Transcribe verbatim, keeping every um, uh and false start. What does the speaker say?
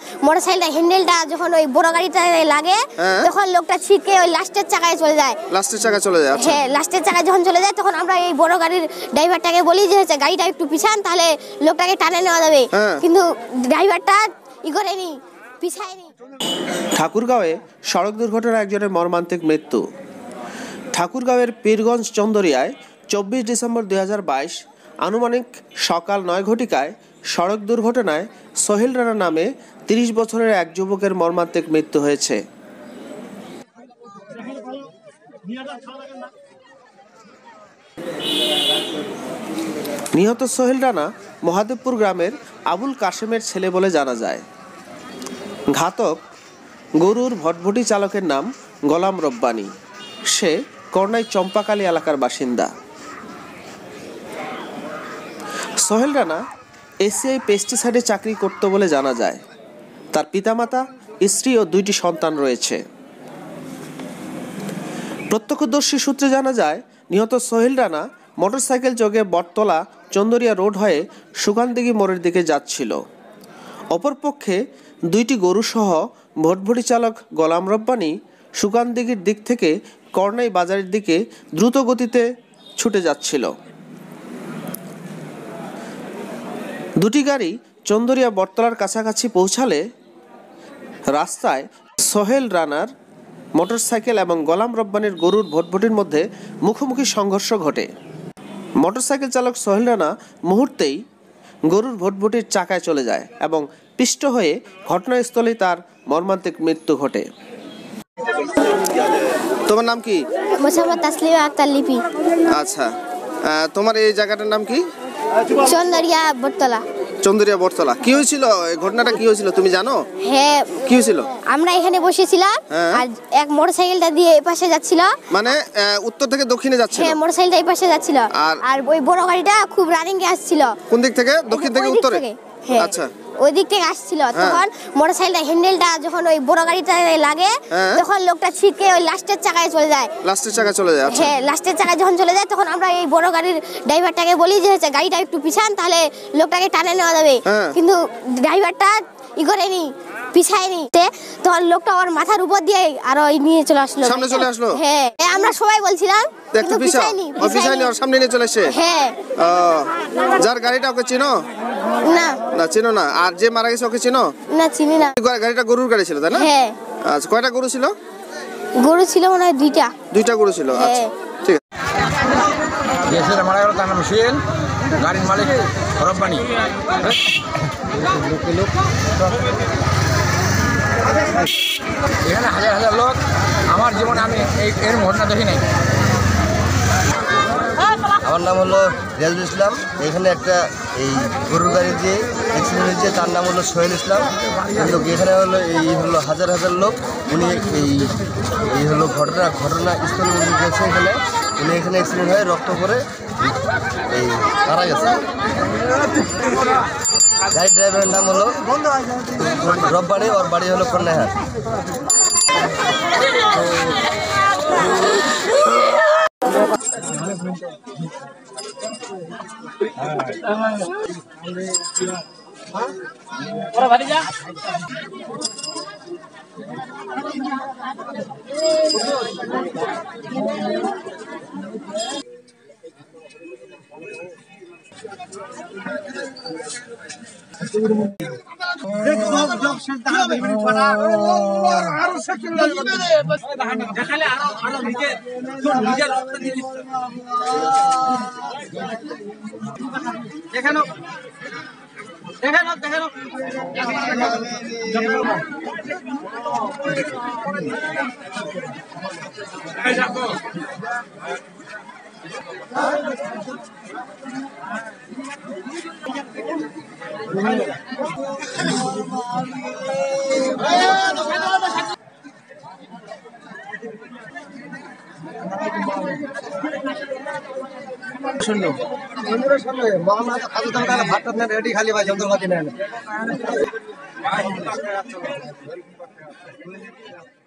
মোটরসাইকেলটা হ্যান্ডেলটা যখন ওই বড় গাড়িটা লাগে তখন লোকটা ছিটকে ওই লাস্টের চাকায় চলে যায় লাস্টের চাকায় চলে যায় আচ্ছা হ্যাঁ লাস্টের চাকায় যখন চলে যায় তখন আমরা এই বড় গাড়ির ড্রাইভারটাকে বলি যে হচ্ছে গাড়িটা একটু পিছান তাহলে লোকটাকে টানে নেওয়া যাবে কিন্তু ড্রাইভারটা ই করেনি পিছায়নি। ঠাকুরগাঁওয়ে সড়ক দুর্ঘটনায় একজনের মর্মান্তিক মৃত্যু। ঠাকুরগাঁওয়ের পীরগঞ্জ চন্দরিয়ায় চব্বিশ ডিসেম্বর দুই হাজার বাইশ আনুমানিক সকাল নয় ঘটিকায় সড়ক দুর্ঘটনায় সোহেল রানা নামে তিরিশ বছরের এক যুবকের মর্মান্তিক মৃত্যু হয়েছে। নিহত সোহেল রানা মহাদেবপুর গ্রামের আবুল কাশেমের ছেলে বলে জানা যায়। ঘাতক গরুর ভটভটি চালকের নাম গোলাম রব্বানী। সে করনাই চম্পাকালী এলাকার বাসিন্দা। সোহেল রানা এসিআই পেস্টিসাইডে চাকরি করত বলে জানা যায়। তার পিতামাতা, স্ত্রী ও দুইটি সন্তান রয়েছে। প্রত্যক্ষদর্শী সূত্রে জানা যায় নিহত সোহেল রানা মোটরসাইকেল যোগে বটতলা চন্দরিয়া রোড হয়ে সুকানদিঘি মোড়ের দিকে যাচ্ছিল। অপরপক্ষে দুইটি গরুসহ ভটভটি চালক গোলাম রব্বানী সুকানদিঘির দিক থেকে করনাই বাজারের দিকে দ্রুত গতিতে ছুটে যাচ্ছিল। দুটি গাড়ি চন্দরিয়া বটতলার কাছাকাছি পৌঁছালে রাস্তায় সোহেল রানার মোটরসাইকেল এবং গোলাম রব্বানীর গরুর ভটভটির মধ্যে মুখোমুখি সংঘর্ষ ঘটে। মোটরসাইকেল চালক সোহেল রানা মুহূর্তেই গরুর ভটভটির চাকায় চলে যায় এবং পিষ্ট হয়ে ঘটনাস্থলেই তার মর্মান্তিক মৃত্যু ঘটে। তোমার নাম কি? মোসাম্মদ তাসলিমা আক্তার লিপি। আচ্ছা, তোমার এই জায়গাটার নাম কি? চন্দরিয়া বটতলা। চন্দরিয়া বটতলা। কি হয়েছিল এই ঘটনাটা, কি হয়েছিল তুমি জানো? হ্যাঁ, কি হয়েছিল? আমরা এখানে বসেছিলাম আর এক মোটরসাইকেলটা দিয়ে এই পাশে যাচ্ছিল, মানে উত্তর থেকে দক্ষিণে যাচ্ছিল। হ্যাঁ, মোটরসাইকেলটা এই পাশে যাচ্ছিল আর ওই বড় গাড়িটা খুব রানিং এ আসছিল। কোন দিক থেকে? দক্ষিণ থেকে উত্তরে? আচ্ছা, ওই দিক থেকে আসছিল। তখন মোটরসাইকেলটা হ্যান্ডেলটা যখন ওই বড় গাড়িটা লাগে তখন লোকটা ছিটকে ওই লাস্টের চাকায় চলে যায় লাস্টের চাকায় চলে যায় আচ্ছা হ্যাঁ লাস্টের চাকায় যখন চলে যায় তখন আমরা এই বড় গাড়ির ড্রাইভারটাকে বলি যে হচ্ছে গাড়িটা একটু পিছান তাহলে লোকটাকে টানে নেওয়া যাবে কিন্তু ড্রাইভারটা ই করেনি পিছায়নি। তখন লোকটা ওর মাথার উপর দিয়ে আরো নিয়ে চলে আসলো, সামনে চলে আসলো। হ্যাঁ, আমরা সবাই বলছিলাম কিন্তু পিছায়নি পিছায়নি আর সামনে নিয়ে চলে এসেছে। হ্যাঁ, যার গাড়িটা ওকে চিনো? না না, চিনো না। আর যে মারা গেছে ওকে চিনো? না, চিনি না। গাড়িটা গরুর গাড়ি ছিল তাই না? হ্যাঁ। আচ্ছা, কয়টা গরু ছিল? গরু ছিল মনে হয় দুইটা। দুইটা গরু ছিল। আচ্ছা, ঠিক আছে। যে মারা গেল তার নাম সোহেল, গাড়ির মালিক রব্বানী। এখানে হাজার হাজার লোক, আমার জীবনে আমি এই এর ঘটনা দেখি নাই। আমার নাম হলো রিয়াজুল ইসলাম। এখানে একটা এই গরুর গাড়ি দিয়ে অ্যাক্সিডেন্ট হয়েছে, তার নাম হলো সোহেল ইসলাম। কিন্তু এখানে হলো এই হলো হাজার হাজার লোক। উনি এই এই হলো ঘটনা ঘটনা স্থলে উনি গেছে এখানে। উনি এখানে অ্যাক্সিডেন্ট হয়ে রক্ত করে এই মারা গেছে। গাড়ির ড্রাইভারের নাম হলো রব্বানী, ওর বাড়ি হলো কন্যাহার। দেখানো দেখানো দেখানো শূন্য শূন্য মামলা খাদ্য দাম ভাত রেডি খালি ভাই যন্ত্রপাতি নেন।